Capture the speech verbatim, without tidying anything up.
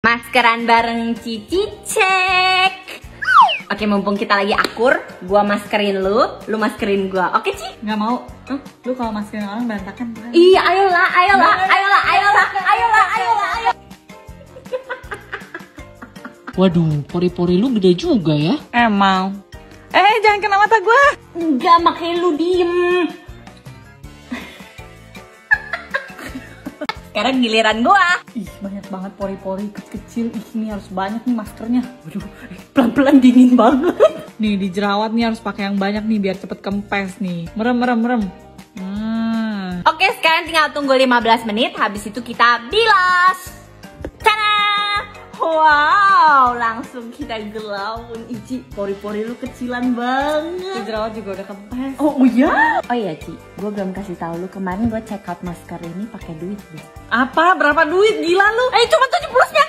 Maskeran bareng Cici cek. Oke, mumpung kita lagi akur, gua maskerin lu, lu maskerin gua. Oke, Ci? Nggak mau. Huh? Lu kalau maskerin orang berantakan kan? Iya, ayolah, ayolah, ayolah, ayolah, ayolah, ayolah, ayolah. Waduh, pori-pori lu gede juga ya. Emang. Eh, jangan kena mata gua. Enggak, makanya lu diem. Sekarang giliran gua. Ih, banyak banget pori-pori kecil-kecil. Ih, ini harus banyak nih maskernya. Waduh, pelan-pelan dingin banget. Nih, di jerawat nih harus pakai yang banyak nih biar cepet kempes nih. Merem, merem, merem. Hmm. Oke, sekarang tinggal tunggu lima belas menit. Habis itu kita bilas. Tada! Wow, langsung kita gelapun. Ici, pori-pori lu kecilan Di banget. jerawat juga udah kempes. Oh, oh iya? Oh iya, Ci. Gue belum kasih tahu lu, kemarin gue check out masker ini pakai duit deh. Apa? Berapa duit? Gila lu? Eh, cuma tujuh puluh